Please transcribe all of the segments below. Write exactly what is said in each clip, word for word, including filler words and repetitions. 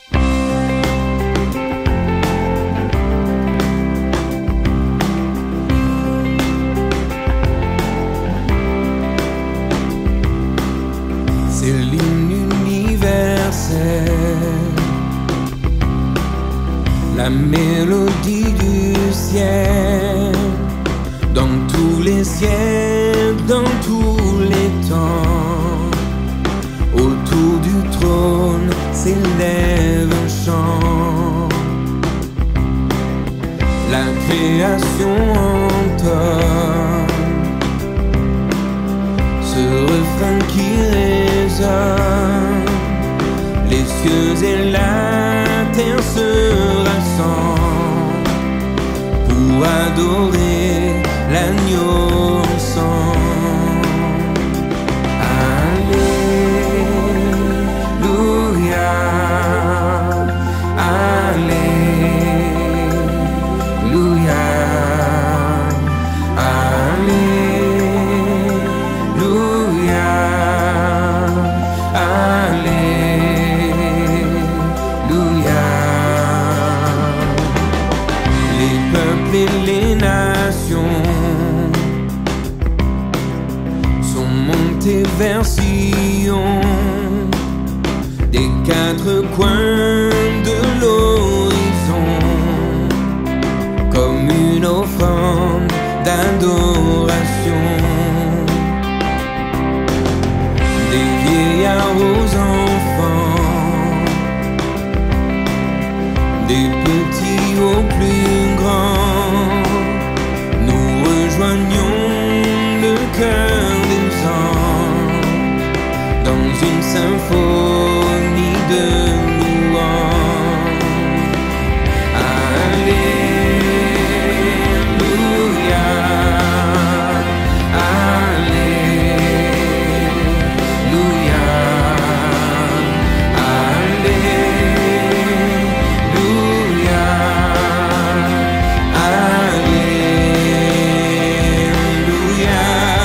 C'est l'hymne universel, la mélodie du ciel, dans tous les siècles, dans tous les temps. Autour du trône s'élève un chant, la création entonne ce refrain qui résonne. Les cieux et la terre se rassemblent pour adorer l'agneau ensemble. Alléluia, Alléluia, Alléluia, Alléluia. Les peuples et les nations sont montés vers Sion, des quatre coins de l'horizon, comme une offrande d'adoration. Des vieillards aux enfants, des petits aux plus grands, nous rejoignons le cœur des anges dans une symphonie de louange. Alléluia, Alléluia, Alléluia, Alléluia,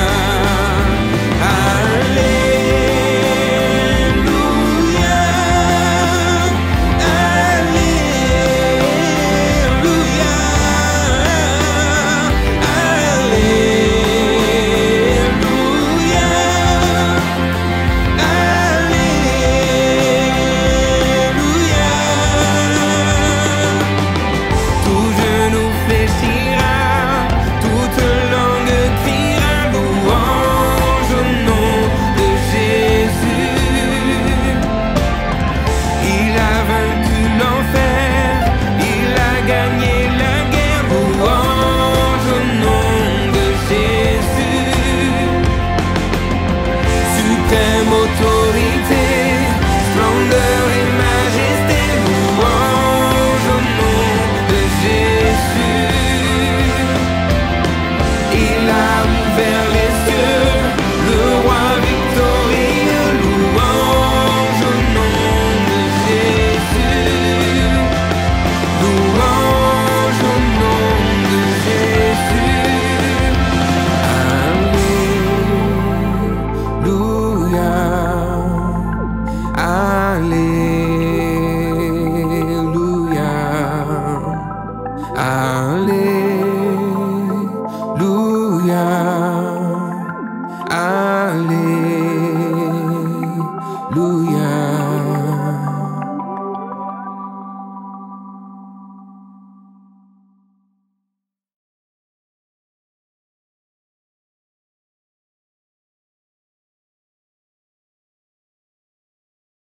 autorité, splendeur et majesté, louange au nom de Jésus. Il a ouvert les cieux, le roi victorieux, louange au nom de Jésus. Louange au nom de Jésus. Alléluia, Alléluia, Alléluia.